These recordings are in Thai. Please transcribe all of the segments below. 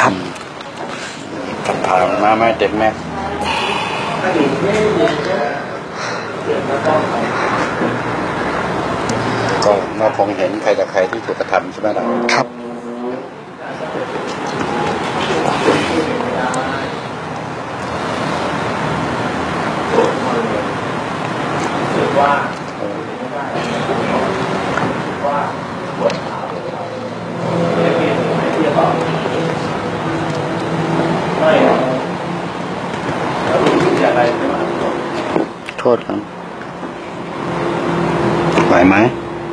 ครับขับผ่านมาไม่เต็มแม็กก็มาคงเห็นใครต่อใครที่ถูกกระทำใช่ไหมล่ะครับโทษครับไหวไหม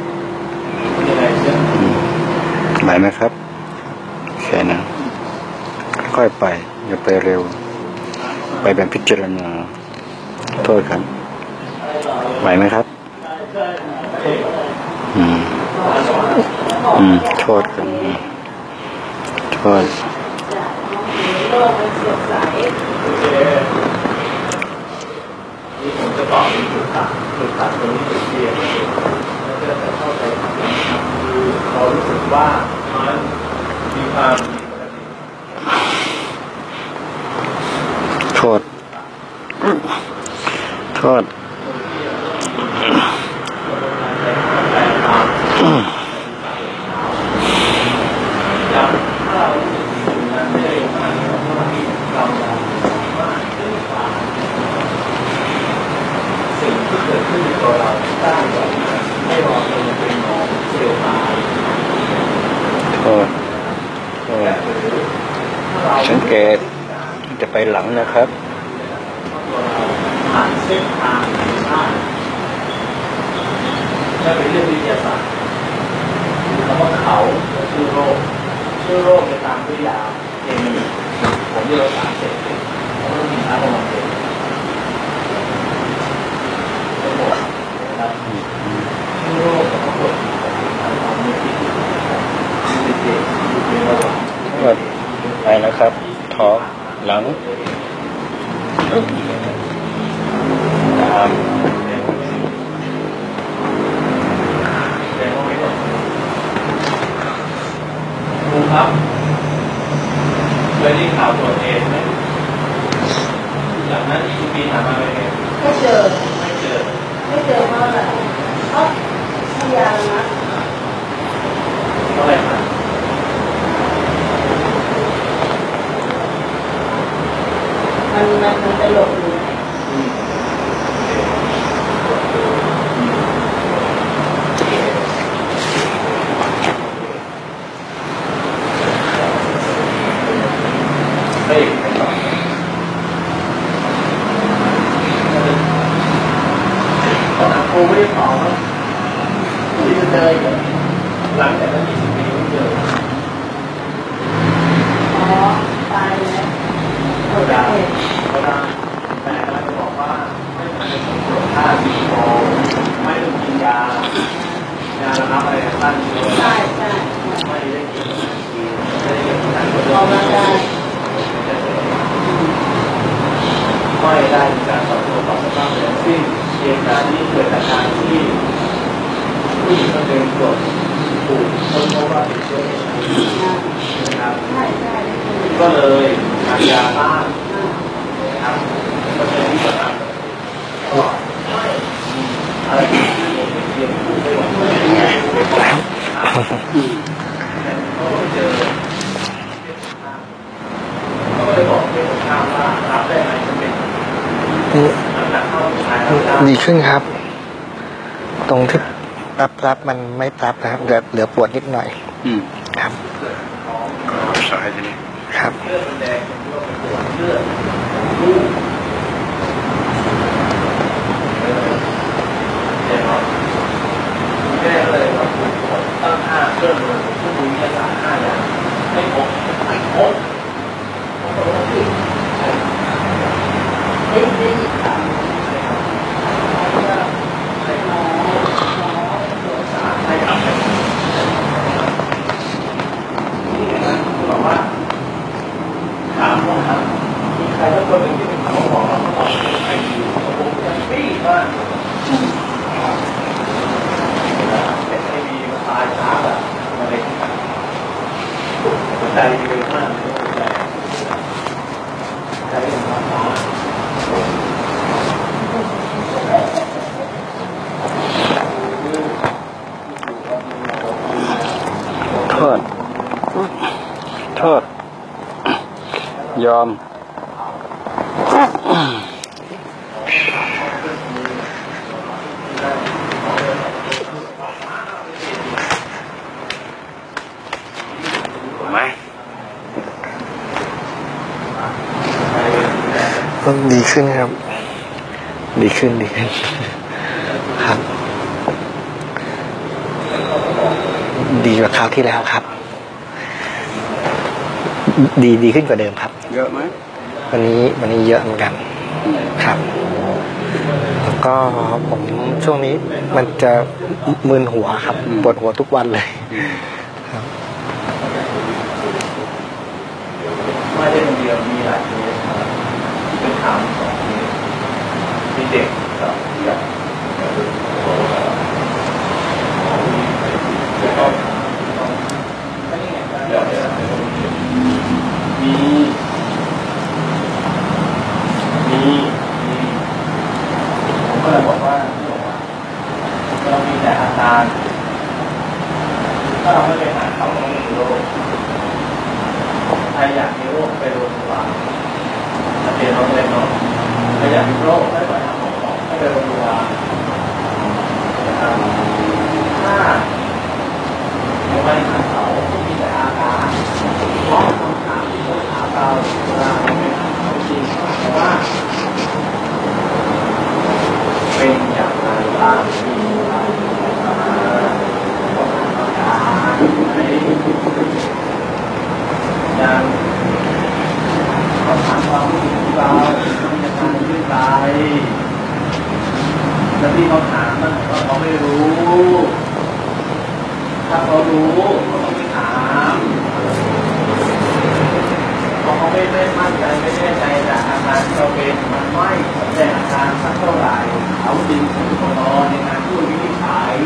ไหวไหมครับแค่นั้นค่อยไปอย่าไปเร็วไปแบบพิจารณาโทษครับไหวไหมครับโทษครับโทษจะบอกจุดตัดตรงนี้จุดเปลี่ยนแล้วจะเข้าใจคือเรารู้สึกว่ามันมีความโทษสังเกตจะไปหลังนะครับเส้นทางถ้าเป็นเรื่องวิทยาศาสตร์คำว่าเขาชื่อโรคจะตามด้วยยาเคมีผมเรียกว่าสารเสพติดผมต้องมีอารมณ์เสพติดทั้งหมดนะครับชื่อโรคกับทั้งหมดความไม่ติดไปนะครับท้องหลังตามครูครับเคยได้ข่าวตรวจเอดไหมหลังนั้น20 ปีผ่านมาเป็นไงไม่เจอเพราะอะไรเพราะที่ยานะเพราะอะไรครับมันจะหลบอยู่ครูไม่ได้เผาที่จะเจอหลังจากนั้น20 ปีไม่เจอตายแล้วเขาได้แต่เราจะบอกว่าไม่ต้องเป็นตรวจค่าซีโอไม่ต้องกินยาระงับอะไรตั้งเชื้อใช่ไม่ได้กินไม่ได้กินสารออกกำลังกายไม่ได้มีการสอบสวนต่อสภาพเลยซึ่งเหตุการณ์นี้เกิดจากการที่ผู้หญิงคนหนึ่งตรวจถูกค้นพบว่าติดเชื้อนะครับก็เลยทานยาต้านนะครับก็เป็นที่ประกันก็อะไรที่ไม่เกี่ยวกับไม่หวังเขาเจอเขาก็เลยบอกเพื่อนข้างว่ารับได้ไหมจะเป็นดีขึ้นครับตรงที่รับมันไม่รับนะครับเหลือปวดนิดหน่อยครับสายทีนี้ครับแก้เลยครับตั้ง5เครื่องมือผู้วิทยาศาสตร์5อย่างไม่พบบอกว่าถามว่ามีใครสักคนหนึ่งที่เป็นหมอเขาบอกไอ้อยู่ผมจะปี้มากเป็นไอวีมันตายช้าแบบมะเร็งหัวใจเร็วมากใช้เป็นภาษาโทษยอมไหมก็ดีขึ้นครับ ดีขึ้นครับ ดีกว่าคราวที่แล้วครับ ดีขึ้นกว่าเดิมครับเยอะไหมวันนี้เยอะเหมือนกันครับ แล้วก็ผมช่วงนี้มันจะมึนหัวครับปวดหัวทุกวันเลยครับไม่ใช่คนเดียวมีหลายเคสครับเป็นถามสองเคสที่เด็กกับที่แบบมีผมก็เลยบอกว่าเรามีแต่อาการถ้าเราไม่ไปหาเขาเราไม่มีโรคใครอยากมีโรคไปโรงพยาบาลถ้าเป็นโรคเล็กน้อยใครอยากมีโรคไม่ไปหาหมอไม่ไปโรงพยาบาลนะครับถ้าไม่ไปหาเขามีแต่อาการเพราะคำถามที่เขาถามเราเวลาเราไปหาเขาจริงเพราะว่าเป็นอย่างไรบ้างมีอะไรบ้างอย่างขอถามความรู้สึกของเรามีอาการยื่นใจแล้วที่เขาถามนั่นก็เขาไม่รู้ถ้าเขารู้ก็ต้องไปถามเพราะเขาไม่มั่นใจไม่แน่ใจแต่อาการที่เราเป็นมันไม่แสดงอาการสักเท่าไหร่เขาจริงถึงพอในการพูดวินิจฉัย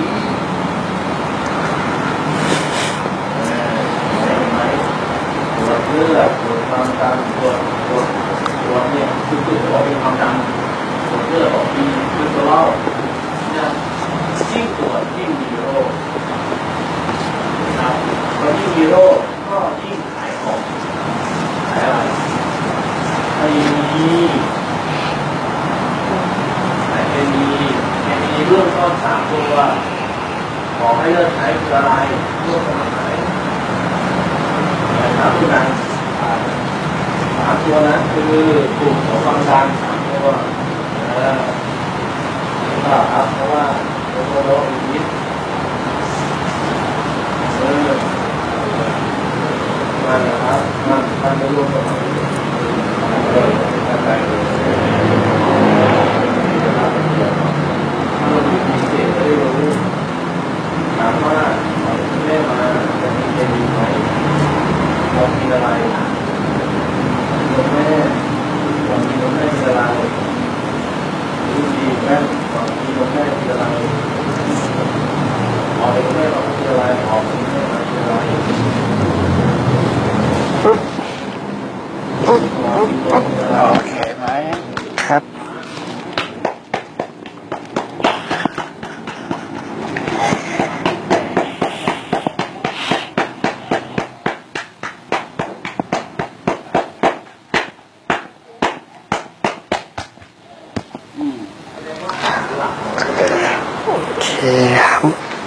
ตรวจเลือดตรวจความดันตรวจเนี่ยคือบอกเป็นความดันตรวจเลือดบอกมีคอเลสเตอรอลเนี่ยยิ่งตรวจยิ่งมีโรคครับพอยิ่งมีโรคก็ยิ่งขายของขายอะไรขายมีเรื่องต้น3 ตัวขอให้เลิกใช้คืออะไรเรื่องสมัครไหนนะครับทุกการ3 ตัวนั้นคือกลุ่มของความดัน3 ตัวครับเพราะว่าโรคอีกนั่นนะครับมันไม่รวมกับถามว่าแม่มาจะมีเจดีไหมเรากินอะไรนมแม่เรากินนมแม่กินอะไรรู้ดีแม่เรากินนมแม่กินอะไรออกนมแม่เรากินอะไรออกนมแม่เรากินอะไรโอเคไหมครับโอเคครับ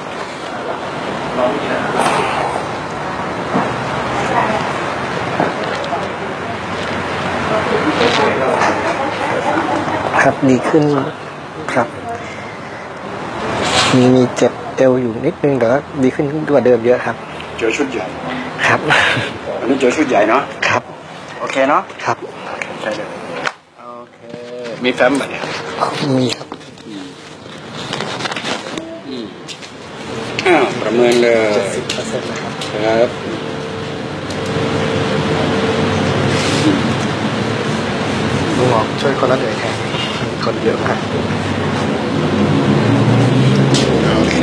ครับดีขึ้นครับ มีเจ็บเอวอยู่นิดนึงแต่ว่าดีขึ้นกว่าเดิมเยอะครับเจอชุดใหญ่ครับอันนี้เจอชุดใหญ่เนาะครับโอเคเนาะครับใช่เลยโอเคมีแฟ้มป่ะเนี่ยมีครับประเมินเลย 70%นะครับครับลุงหมอช่วยคนละเดือนแทนคนเยอะมากโอเค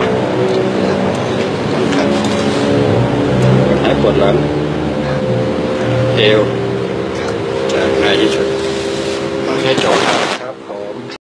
หายปวดหลังเอวจากง่ายที่สุดโอเคจบครับ